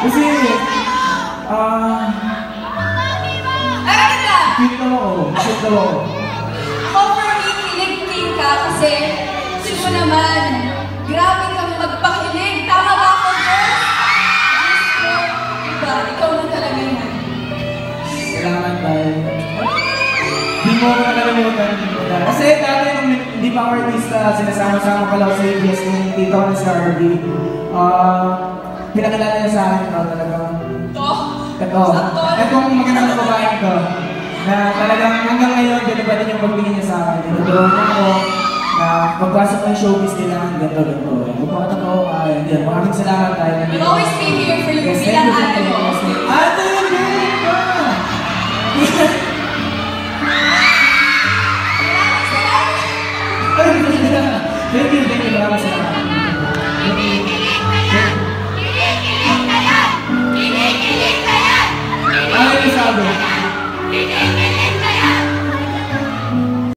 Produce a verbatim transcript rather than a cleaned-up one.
Kasi, ah... Ay, ka! Cute naman ako. Cute naman ako. Ako for me, kilig-kilig ka kasi gusto mo naman, grabe kang magpakilig. Tama ba ako, girl? Gusto, diba? Ikaw na talaga yan. Salamat dahil... Hindi mo ako nakalimutan. Kasi dati nung hindi pa ako artista, sinasama-sama pala ako sa A B S ng tito ko na si R D. Ah... Pinakilala niya sa akin ito talagang... Ito? Ito. Itong magandang babae ko. Na talagang hanggang ngayon, ganun pa din yung pagbigay niya sa akin. Tinutulungan niya ako na pagpasok ko yung showbiz nila, ganito, ganito. Magpakatak ako, ay, hindi. Maraming salamat tayo. We'll always be here for you bilang ate mo. Ate, hindi ka! Thank you.